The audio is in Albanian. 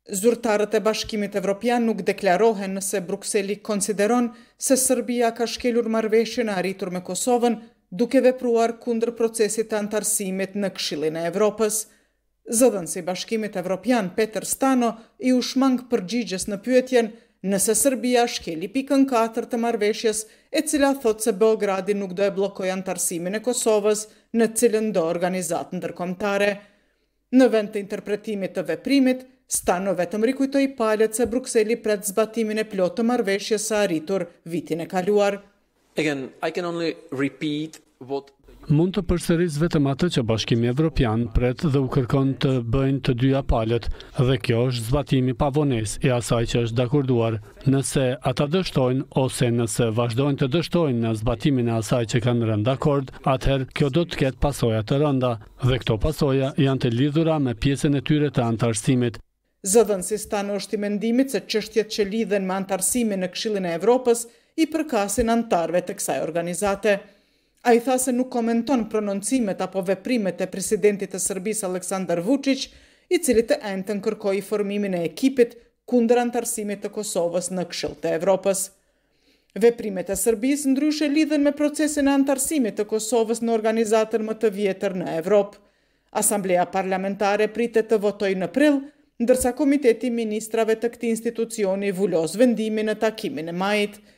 Zyrtarët e Bashkimit Evropian nuk deklarohen nëse Brukseli konsideron se Serbia ka shkelur marrëveshjen e arritur me Kosovën duke vepruar kundër procesit të antarësimit në Këshillin e Evropës. Zëdhënësi i Bashkimit Evropian Peter Stano i u shmang përgjigjes në pyetjen nëse Serbia shkeli pikën 4 të marrëveshjes, e cila thot se Beogradi nuk do e bllokojë antarësimin e Kosovës në cilën do organizatë ndërkombëtare. Në vend të interpretimit të veprimit, Stano vetëm rikujtoi palët se Brukseli pret zbatimin e plotë të marrëveshjes së arritur vitin e kaluar. Again, I can only repeat what Mund të përsëris vetëm atë që Bashkimi Evropian pret dhe u kërkon të bëjnë të dyja palët, dhe kjo është zbatimi pavonesë i asaj që është dakorduar. Nëse ata dështojnë ose nëse vazhdojnë të dështojnë në zbatimin e asaj që kanë rënë dakord, atëherë kjo do të ketë pasoja të rënda, dhe këto pasoja janë të lidhura me pjesën e tyre të antarësimit. Zëdhënësi Stano është i mendimit se çështjet që lidhen me antarësimin në Këshillin e Evropës i përkasin antarëve të kësaj organizate. A i tha se nuk komenton prononcimet apo veprimet e presidentit të Serbisë Aleksandar Vučić, i cili të entën kërkoi formimin e ekipit kundër antarësimit të Kosovës në Këshill të Evropës. Veprimet e Serbisë ndryshe lidhen me procesin e antarësimit të Kosovës në organizatën më të vjetër në Evropë. Asamblea parlamentare pritet të votojë në prill, ndërsa Komiteti i Ministrave të këtij institucioni vulos vendimin në takimin e majit.